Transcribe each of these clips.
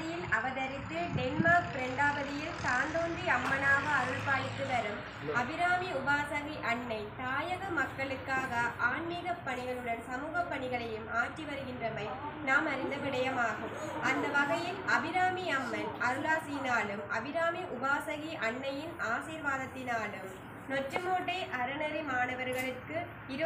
திருப்பதியில் அவதரித்து டென்மார்க் பிரண்டாபதியில் தாந்தோன்றி அம்மனாக அருள்பாலித்து வரும் அபிராமி உபாசகி அன்னை தாயக மக்களுக்காக ஆன்மீக பணிகளுடன் சமூக பணிகளையும் ஆற்றி வருகின்றமை நாம் அறிந்த விடயமாகும். அந்த வகையில் அபிராமி அம்மன் அருளாசியினாலும் அபிராமி உபாசகி அன்னையின் ஆசீர்வாதத்தினாலும் நொச்சிமோட்டை அறநெறி மாணவர்களுக்கு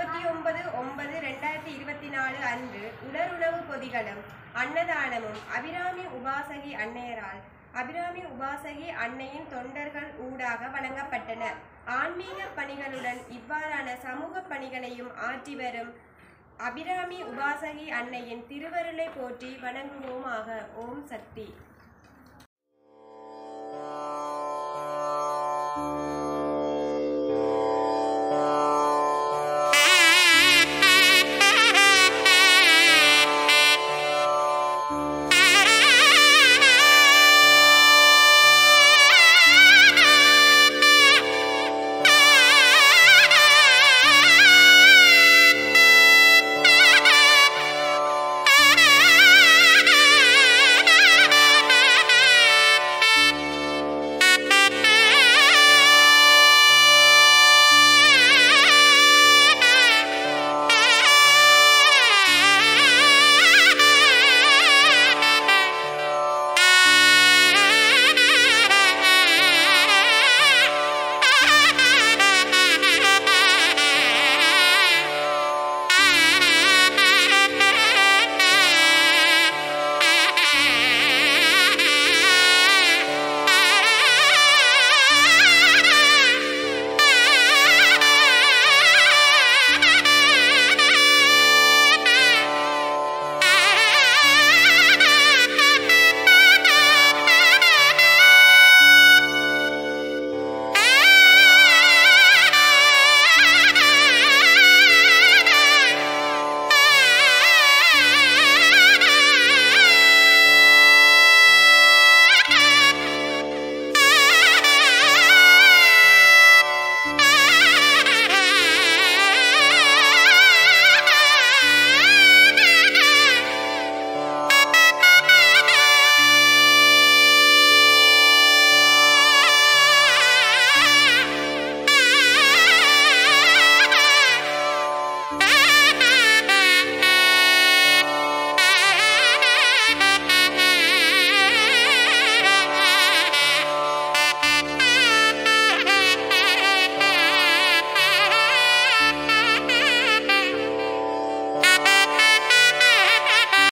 29/9/2024 அன்று உடலுணவு பொதிகளும் அன்னதானமும் அபிராமி உபாசகி அன்னையரால் அபிராமி உபாசகி அன்னையின் தொண்டர்கள் ஊடாக வழங்கப்பட்டன. ஆன்மீக பணிகளுடன் இவ்வாறான சமூக பணிகளையும் ஆற்றி வரும் அபிராமி உபாசகி அன்னையின் திருவருளை போற்றி வணங்குவோமாக. ஓம் சக்தி.